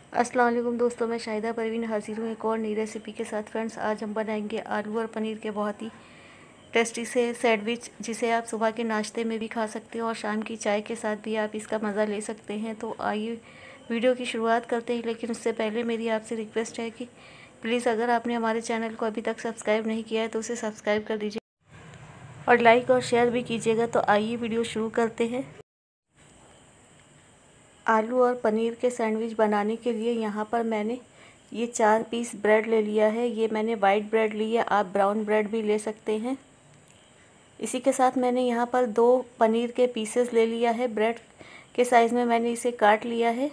अस्सलाम वालेकुम दोस्तों, मैं शाहिदा परवीन हाजिर हूँ एक और नई रेसिपी के साथ। फ्रेंड्स, आज हम बनाएंगे आलू और पनीर के बहुत ही टेस्टी से सैंडविच, जिसे आप सुबह के नाश्ते में भी खा सकते हो और शाम की चाय के साथ भी आप इसका मज़ा ले सकते हैं। तो आइए वीडियो की शुरुआत करते हैं, लेकिन उससे पहले मेरी आपसे रिक्वेस्ट है कि प्लीज़ अगर आपने हमारे चैनल को अभी तक सब्सक्राइब नहीं किया है तो उसे सब्सक्राइब कर दीजिए और लाइक और शेयर भी कीजिएगा। तो आइए वीडियो शुरू करते हैं। आलू और पनीर के सैंडविच बनाने के लिए यहाँ पर मैंने ये 4 पीस ब्रेड ले लिया है। ये मैंने वाइट ब्रेड ली है, आप ब्राउन ब्रेड भी ले सकते हैं। इसी के साथ मैंने यहाँ पर 2 पनीर के पीसेस ले लिया है। ब्रेड के साइज़ में मैंने इसे काट लिया है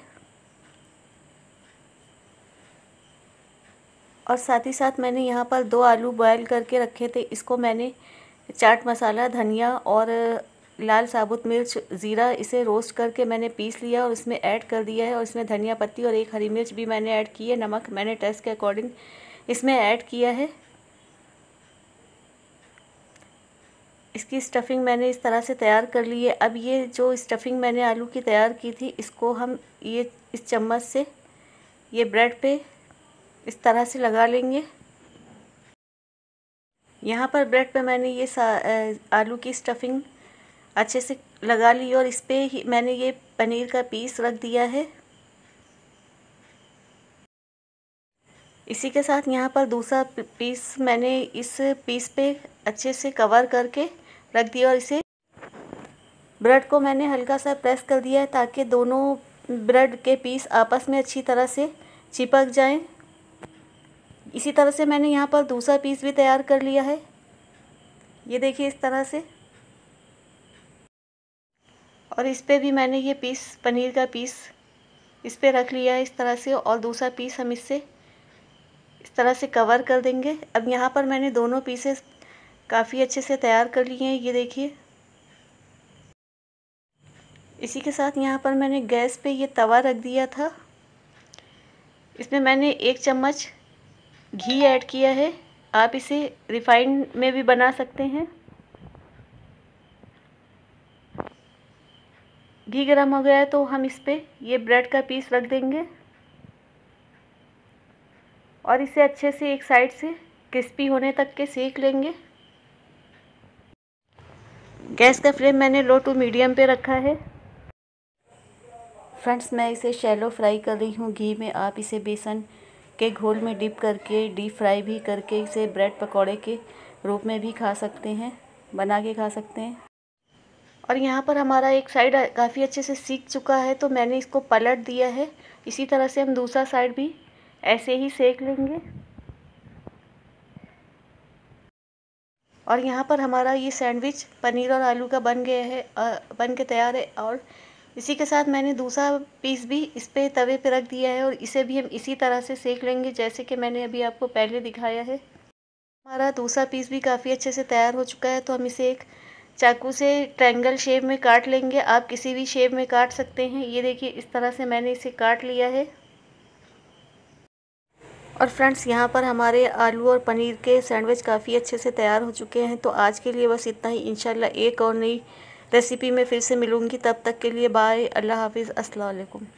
और साथ ही साथ मैंने यहाँ पर 2 आलू बॉयल करके रखे थे। इसको मैंने चाट मसाला, धनिया और लाल साबुत मिर्च, ज़ीरा, इसे रोस्ट करके मैंने पीस लिया और इसमें ऐड कर दिया है। और इसमें धनिया पत्ती और 1 हरी मिर्च भी मैंने ऐड की है। नमक मैंने टेस्ट के अकॉर्डिंग इसमें ऐड किया है। इसकी स्टफिंग मैंने इस तरह से तैयार कर ली है। अब ये जो स्टफिंग मैंने आलू की तैयार की थी, इसको हम ये इस चम्मच से ये ब्रेड पे इस तरह से लगा लेंगे। यहाँ पर ब्रेड पे मैंने ये आलू की स्टफिंग अच्छे से लगा ली और इस पे ही मैंने ये पनीर का पीस रख दिया है। इसी के साथ यहाँ पर दूसरा पीस मैंने इस पीस पे अच्छे से कवर करके रख दिया और इसे ब्रेड को मैंने हल्का सा प्रेस कर दिया है ताकि दोनों ब्रेड के पीस आपस में अच्छी तरह से चिपक जाएं। इसी तरह से मैंने यहाँ पर दूसरा पीस भी तैयार कर लिया है। ये देखिए इस तरह से, और इस पे भी मैंने ये पीस, पनीर का पीस इस पे रख लिया है इस तरह से, और दूसरा पीस हम इससे इस तरह से कवर कर देंगे। अब यहाँ पर मैंने दोनों पीसेस काफ़ी अच्छे से तैयार कर लिए हैं, ये देखिए। इसी के साथ यहाँ पर मैंने गैस पे ये तवा रख दिया था। इसमें मैंने 1 चम्मच घी ऐड किया है। आप इसे रिफाइंड में भी बना सकते हैं। घी गर्म हो गया है तो हम इस पे ये ब्रेड का पीस रख देंगे और इसे अच्छे से एक साइड से क्रिस्पी होने तक के सेक लेंगे। गैस का फ्लेम मैंने लो टू मीडियम पे रखा है। फ्रेंड्स, मैं इसे शैलो फ्राई कर रही हूँ घी में। आप इसे बेसन के घोल में डिप करके डीप फ्राई भी करके इसे ब्रेड पकौड़े के रूप में भी खा सकते हैं, बना के खा सकते हैं। और यहाँ पर हमारा एक साइड काफ़ी अच्छे से सीख चुका है तो मैंने इसको पलट दिया है। इसी तरह से हम दूसरा साइड भी ऐसे ही सेक लेंगे। और यहाँ पर हमारा ये सैंडविच पनीर और आलू का बन गया है, बन के तैयार है। और इसी के साथ मैंने दूसरा पीस भी इस पे तवे पे रख दिया है और इसे भी हम इसी तरह से सेक लेंगे जैसे कि मैंने अभी आपको पहले दिखाया है। हमारा दूसरा पीस भी काफ़ी अच्छे से तैयार हो चुका है तो हम इसे एक चाकू से ट्रायंगल शेप में काट लेंगे। आप किसी भी शेप में काट सकते हैं। ये देखिए इस तरह से मैंने इसे काट लिया है। और फ्रेंड्स, यहाँ पर हमारे आलू और पनीर के सैंडविच काफ़ी अच्छे से तैयार हो चुके हैं। तो आज के लिए बस इतना ही। इंशाल्लाह एक और नई रेसिपी में फिर से मिलूँगी। तब तक के लिए बाय, अल्लाह हाफिज़, अस्सलाम वालेकुम।